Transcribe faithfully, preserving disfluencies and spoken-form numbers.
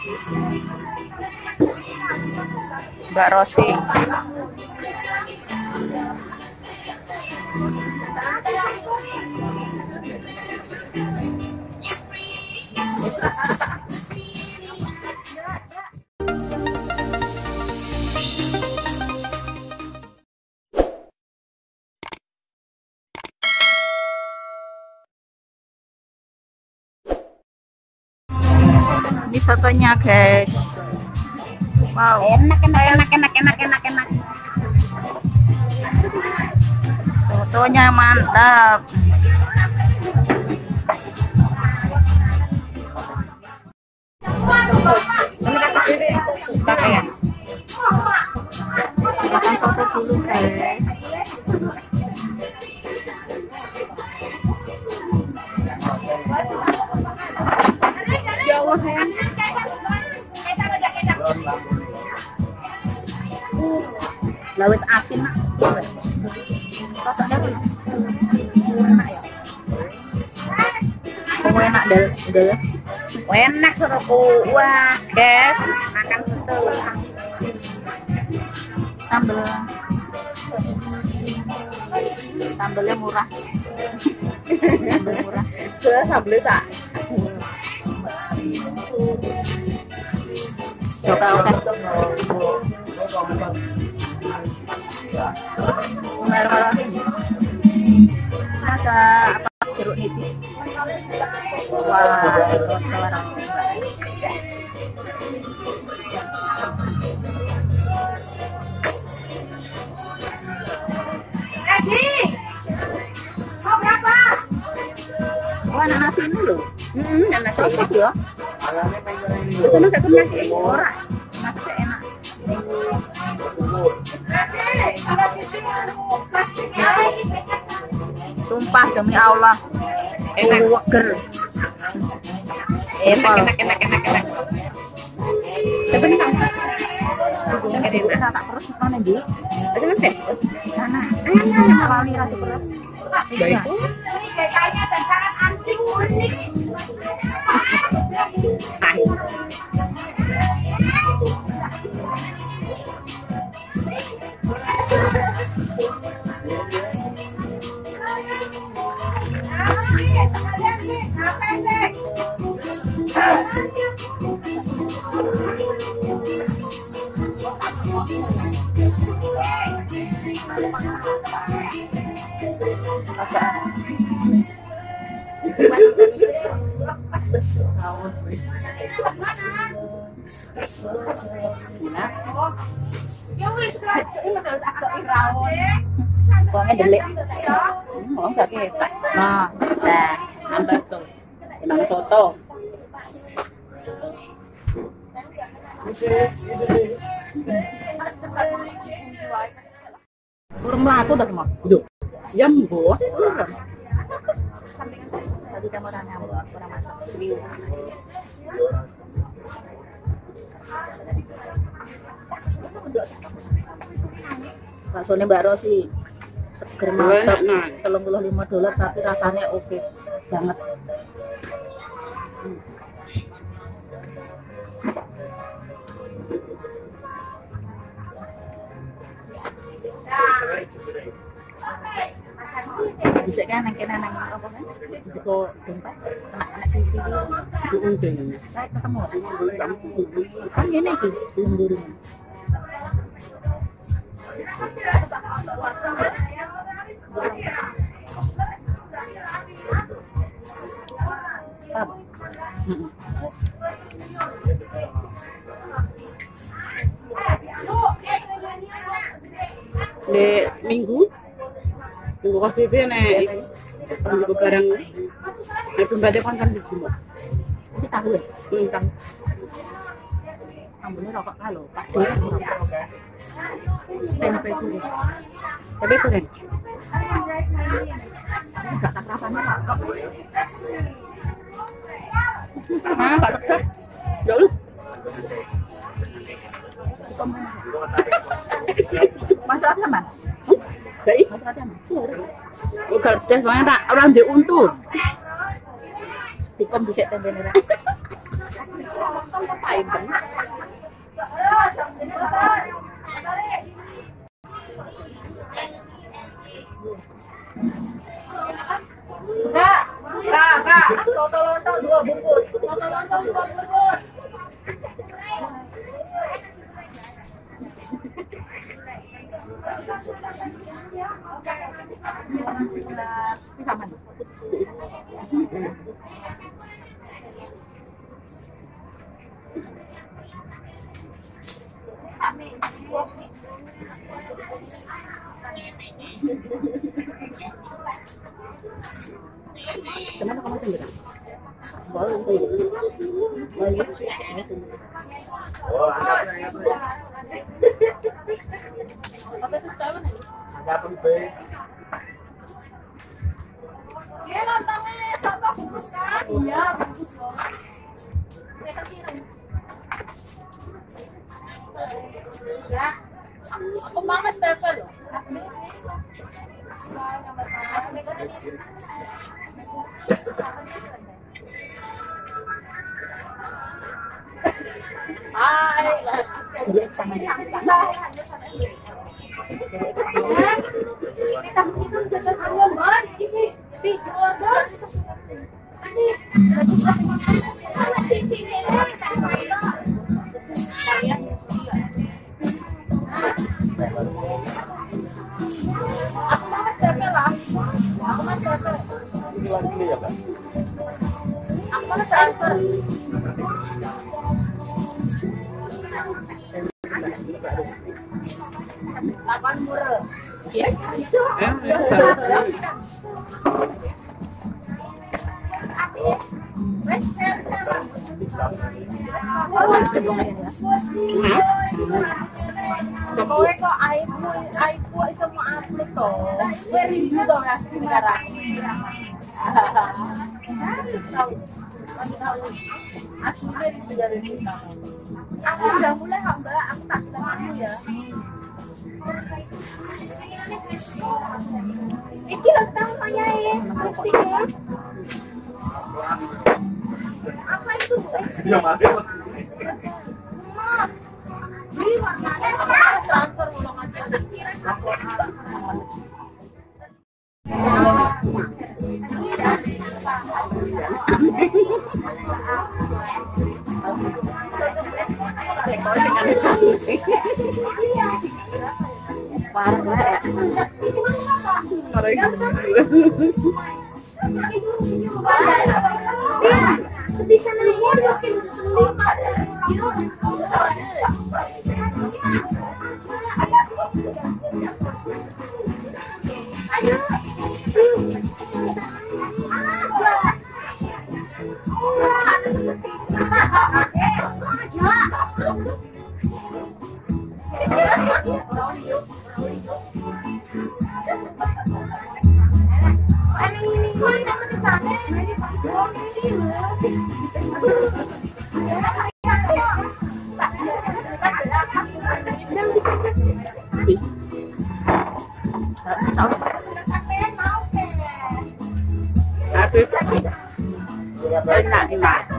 Mbak Rosi. Ini sotonya guys. Wow, enak enak enak enak enak enak enak. Sotonya mantap. Pakai ya. Makan soto dulu guys. Ya Allah sayang. Lawes asin nak. Sotoknya enak ya. Oh, enak deh, deh. Oh, enak sotoku. Wah, guys, makan soto. Sambel. Sambelnya murah. Sambel murah. Sudah sambel sak. Coba oke. Merah-merah. Ada apa jeruk nipis. Wah, warna. Oh, anak nasi ini loh. Hmm, enak sih. Cocok ya. Itu nak tak nasi. Ora. Nasi enak. Sumpah demi Allah. Enak. Seger. Enak enak enak enak enak. Tapi ini kan. Kita tak terus mana di? Ada nanti. Sana. Ayah lali rasa terus. Baik. Ceritanya dan sangat antik unik. Buangnya delik. Oh, enggak ketak. Nah, Nah, nambah tuh. Emang soto. burung melatu dah semua. Duh. Yam, Bu. Tadi kamu orang yang orang masak. Baksonya Mbak Rosi seger mantap, telung puluh lima dolar tapi rasanya oke banget. Hmm. Bisa kan nang kena nang apa kan? Itu tempat anak-anak sini Itu untung. saya ketemu kan ini tuh lembur. Apa? Di minggu minggu K B B nek minggu barang nek pembate konten di rumah. Ini tahu ya? Tentang Ambune rokok kalau Pak Dewa tempe itu. tapi keren. Enggak tak rasanya kok. Ah, Pak Dokter. Ya lu. Masalahnya Mas. Dai, Masalahnya Mas. udah tes banget tak orang di untu. Dikom dhisik tempe nira. Kan papain kan? Kak, kak, kak, soto lontong dua bungkus. Soto lontong dua bungkus. Kemana kamu sendiri? Baru itu. Lagi. Oh, Apa itu sekarang? anggapan baik. Iya lontongnya soto bungkus kan? Iya bungkus loh. Saya kasih ya. Aku banget stepel loh. Hai. Sama dia. Kita itu jajan ayam kan? Ini di bos. Ini. Aku banget stepel lah. Aku banget stepel. Ini lagi ya, Kak? Aku banget stepel. Delapan murah. Iya. Eh, Pokoknya kok aibku aibku semua upload toh. Gue review dong ya sekarang. Aslinya review dari kita. Aku udah mulai hamba, aku tak bilang kamu ya. Ini lontong saya ya, lipstiknya. Apa itu? Iya, makanya. Beli warnanya transfer ulang aja. parah ya. Sebisa nanya Enak, enak.